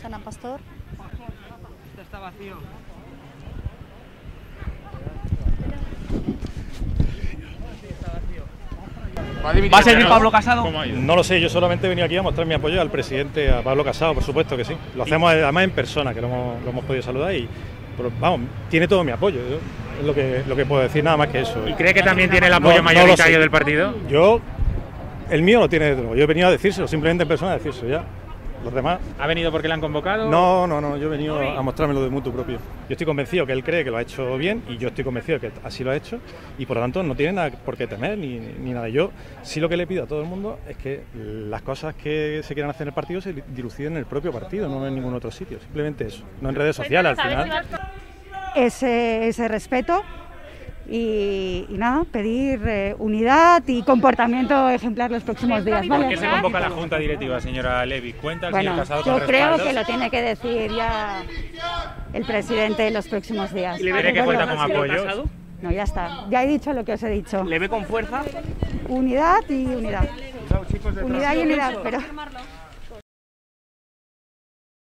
Ana Pastor. Esto está vacío. ¿Va a seguir Pablo Casado? No lo sé, yo solamente he venido aquí a mostrar mi apoyo al presidente, a Pablo Casado, por supuesto que sí. Lo hacemos además en persona, que lo hemos podido saludar y, vamos, tiene todo mi apoyo. Es lo que puedo decir, nada más que eso. ¿Y cree que también tiene el apoyo mayoritario del partido? El mío lo tiene, yo he venido a decírselo, simplemente en persona a decírselo ya. Los demás... ¿Ha venido porque le han convocado? No, yo he venido a mostrármelo de mutuo propio. Yo estoy convencido que él cree que lo ha hecho bien y yo estoy convencido que así lo ha hecho y por lo tanto no tiene nada por qué temer ni nada. Yo sí lo que le pido a todo el mundo es que las cosas que se quieran hacer en el partido se diluciden en el propio partido, no en ningún otro sitio. Simplemente eso, no en redes sociales al final. Ese respeto y nada, pedir unidad y comportamiento ejemplar los próximos días. ¿Vale? ¿Por qué se convoca la Junta Directiva, señora Levy? ¿Cuenta el señor Casado con yo creo respaldos? que lo tiene que decir ya el presidente en los próximos días. ¿Y cree que cuenta con apoyos? No, ya está. Ya he dicho lo que os he dicho. ¿Le ve con fuerza? Unidad y unidad. Unidad y unidad, pero...